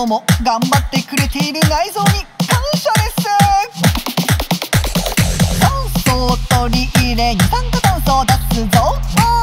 今日も頑張ってくれている内臓に感謝です。酸素を取り入れ二酸化炭素を出すぞ。